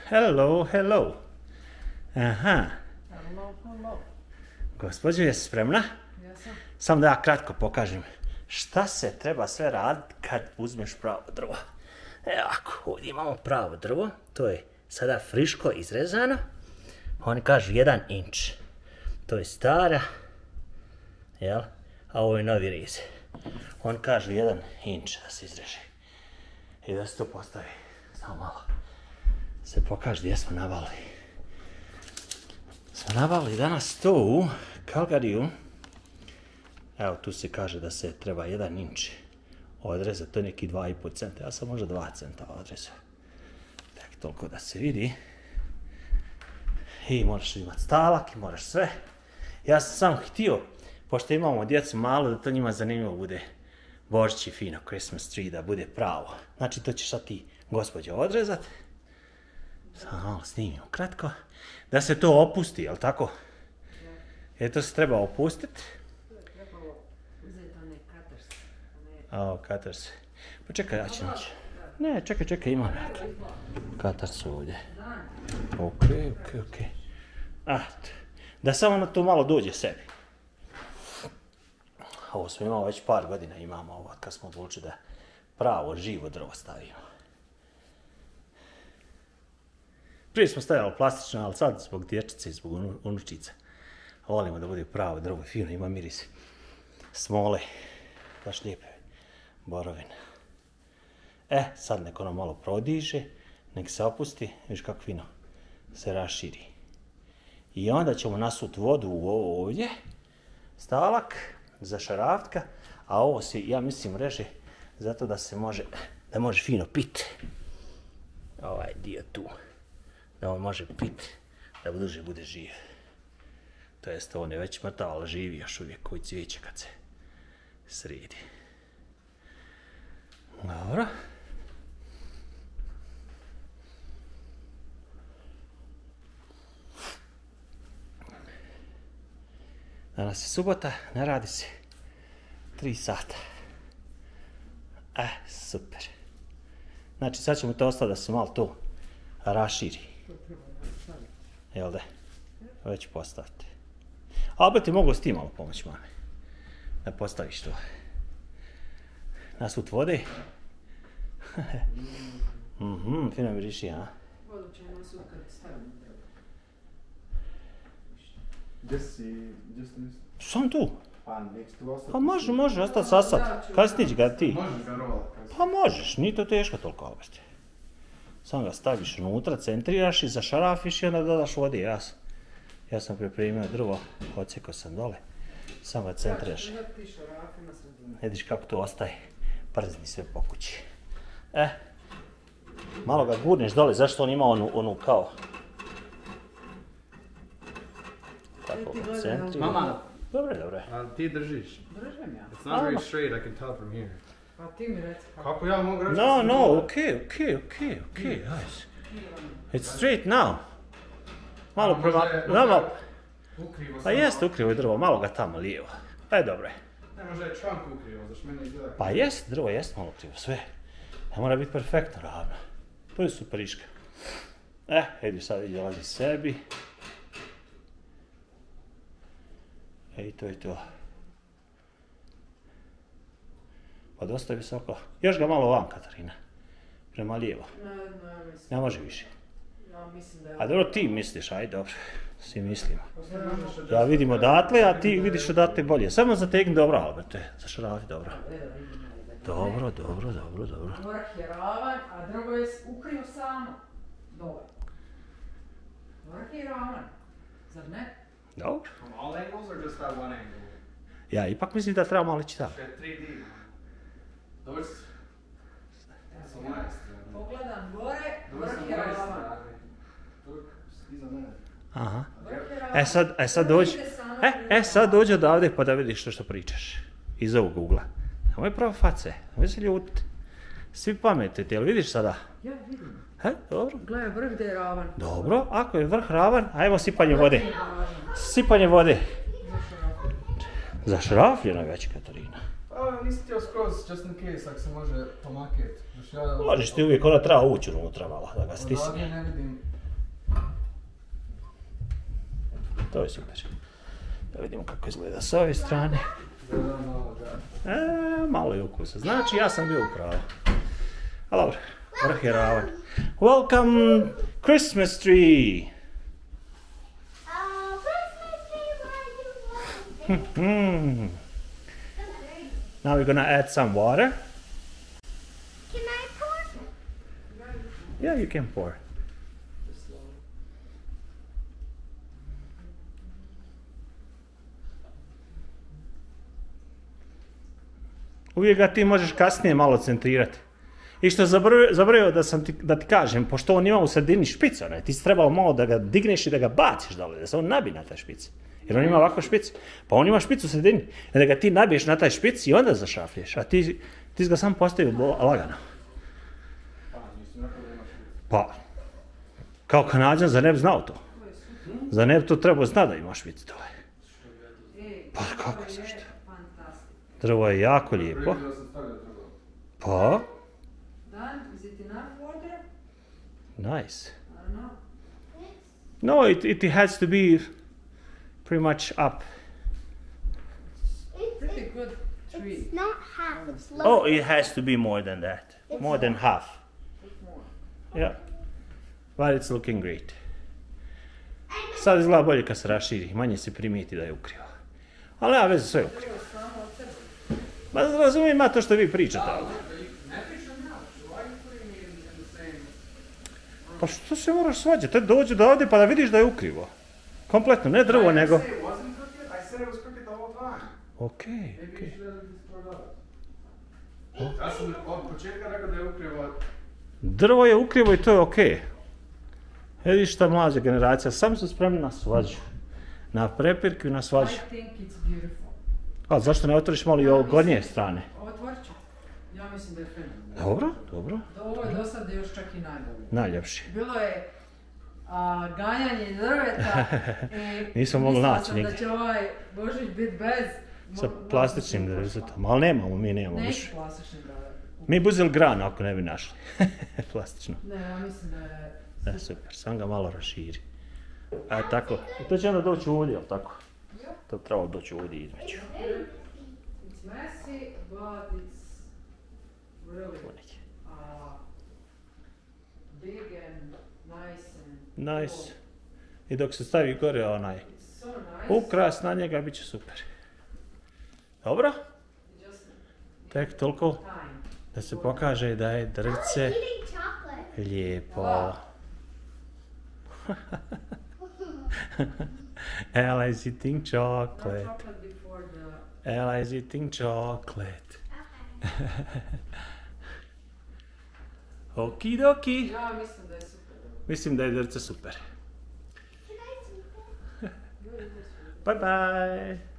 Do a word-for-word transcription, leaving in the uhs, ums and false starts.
Hello, hello. Aha. Hello, hello. Gospođo, jesi spremna? Jesam. Samo da ja kratko pokažem šta se treba sve raditi kad uzmeš pravo drvo. Evo ako, ovdje imamo pravo drvo, to je sada friško izrezano. Oni kažu jedan inč. To je stara, jel? A ovo je novi rez. Oni kažu jedan inč da se izreže. I da se to postavi. Samo malo. Se pokaže gdje smo nabavili. Smo nabavili danas to u Calgaryju. Evo tu se kaže da se treba jedan inč odrezati, to je neki dva i pol centa, ja sam možda dva centa odrezao. Tek toliko da se vidi. I moraš imati stalak i moraš sve. Ja sam samo htio, pošto imamo djecu malo, da to njima zanimljivo bude Božić i fino, Christmas tree, da bude pravo. Znači to ćeš sad ti, gospođo, odrezat. Samo malo snimimo kratko. Da se to opusti, jel tako? Jer to se treba opustiti. O, katars. Pa čekaj, ja ću naći. Ne, čekaj, čekaj, imam neki katars ovdje. Okej, okej, okej. Ah, da samo na to malo dođe sebi. Ovo smo imali već par godina, imamo ovo, kad smo odlučili da pravo, živo drvo stavimo. Prije smo stavljali plastično, ali sad zbog dječice i zbog unučica. Volimo da bude pravo drvo, fino, ima miris smole, baš lijepe borovine. E, sad nek ono malo prodiže, nek se opusti, viš kako fino se raširi. I onda ćemo nasut vodu u ovo ovdje, stalak za šaraftka, a ovo se, ja mislim, reže zato da se može, da može fino pit. Ovaj dio tu, da on može pit, da duže bude živ. To jest, on je već mrtav, ali živi još uvijek koji cvijeće kad se sredi. Dobro. Danas je subota, ne radi se. Tri sata. E, super. Znači, sad ćemo to ostati da se malo to raširi. Jel da? Već postavite. A opet ti mogu s tim malo pomoći, mame. Da postaviš to. Nasut vode. Mhm, fino miriši, a? Vodu ćemo nasut kad stavimo drvo. Gdje si, gdje si nisi? Sam tu. Pa neće tu ostati. Pa može, može ostati sasad. Kad stići ga ti? Možeš ga rolat. Pa možeš, nije to teško toliko obesti. Samo ga staviš unutra, centriraš i zašarafiš i onda dodaš vode. Ja sam, ja sam pripremio drvo, odsjekao sam dole. Samo ga centriraš. Vidiš kako to ostaje. Przni sve po kući. E, malo ga gurneš dole, zašto on ima onu, onu kao... Tako ga centriraš. Mama. Dobre, dobre. A ti držiš. Držim ja. It's not very straight, I can tell from here. Pa ti mi reci kako. Kako ja mogu reći? No, no, okej, okej, okej, okej, nice. It's straight now. Malo A, prema... može- No, može- no, Ukrivo pa sam. jeste ukrivo je drvo, malo ga tamo lijevo. E, dobro je. Ne, možda je člank ukrivo, zašto mene izgleda. Pa jest, drvo jest malo krivo, sve. Ne mora biti perfektno ravno. To je superiška. E, vidi sad vidi, dolazi sebi. E, i to je to. Pa dosta je visoko. Još ga malo van, Katarina. Prema lijevo. Ne, ne, mislim. Ne može više. Ja mislim da je... A dobro ti misliš, aj dobro. Svi mislimo. Poslije možeš adjust- Ja vidim odatle, a ti vidiš odatle bolje. Samo zategni dobro, Alberte. Zašarafi dobro. Dobro, dobro, dobro, dobro. Vrh je ravan, a drvo je ukrio samo. Dole. Vrh je ravan. Zar ne? Dobro. From all angles or just that one angle? Ja ipak mislim da treba malo ići tako. Še tri D. Dođi. Ja Sa moje strane. pogledam gore, Dođi sa vrh je moje ravan. strane. Tu, iza mene. Aha. Vrh je ravan. E sad, e sad dođi. E, e sad dođi odavde pa da vidiš što što pričaš. Iz ovog ugla. Nemoj pravo face, nemoj se ljutiti. Svi pametujete, jel vidiš sada? Ja vidim. E, dobro. Gledaj, vrh gdje je ravan. Dobro, ako je vrh ravan, ajmo sipanje vode. Sipanje vode. Zašrafljeno je već, Katarina. Pa nisi htio skroz, just in case, ako se može pomaketi. Možeš ti uvijek, ona treba ući unutra malo, da ga stisne. Odavde ne vidim. To je super. Da vidimo kako izgleda s ove strane. E, malo je ukusa. Znači, ja sam bio u pravu. Ali dobro, vrh je ravan. Welcome Christmas tree! Oh, Christmas tree, why you want it? Now we're gonna add some water. Can I pour? Yeah, you can pour. Uvijek ga ti možeš kasnije malo centrirati. I što zaboravio, zaboravio da, sam ti, da ti kažem, pošto on ima u sredini špicu, ne, ti si trebalo malo da ga digneš i da ga baciš dole, da se on nabije na taj špic. Jer on ima ovako špicu. Pa on ima špicu u sredini. I da ga ti nabiješ na taj špic i onda zašaflješ. A ti, ti si ga sam postavio lagano. Pa, kao Kanađan, za ne bi znao to. Za ne bi to trebao zna da ima špicu dole. Pa kako zašto? Drvo je jako lijepo. Pa? Dan, is it enough water? Nice. I don't know. No, it, it has to be pretty much up. It's, Pretty it's, good tree. it's not half, it's low. Oh, it has to be more than that. More than half. Put more. Yeah. But it's looking great. Sad izgleda bolje kad se raširi, manje se primijeti da je ukrivo. Ali nema veze, sve je ukrivo. Evo samo od sebe. Ma razumijem ima to što vi pričate ovdje. Pa što se moraš svađati? Te dođi do ovdje pa da vidiš da je ukrivo. Kompletno, ne drvo, nego... I didn't say it wasn't crooked. I said it was crooked the whole time. Okej, Maybe okej. you should have just brought it up. Ja sam od početka rekao da je ukrivo. Drvo je ukrivo i to je okej. Vidiš šta mlađa generacija, sam su spremni na svađu. Na prepirku i na I svađu. think it's beautiful. A zašto ne otvoriš malo i ovo gornje strane? Otvorit ću. Ja mislim da je fenomenalno. Dobro, dobro. Da ovo je do sada još čak i najbolje. Najljepši. Bilo je a, ganjanje drveta i Nisam mogao mislila naći sam nigdje. da će ovaj Božić biti bez... Sa mo- plastičnim možda sam drvetom, ali nemamo, mi nemamo Neću više. plastični da... Mi bi uzeli gran ako ne bi našli. Plastično. Ne, ja mislim da je... E, super, sam ga malo raširi. A tako, i to će onda doći ovdje, jel tako? Ja. To bi trebalo doći ovdje između. It's messy, but it's really uh, big and nice and Nice. cool. I dok se stavi gore onaj It's so nice. ukras na njega, bit će super. Dobro? Just Tek toliko time. da se pokaže da je drvce Eating chocolate. lijepo. Ella is eating No chocolate. chocolate before the... Ella is eating chocolate. Okidoki. Ja mislim da je super. Mislim da je drvce super. Can I take it? Bye bye.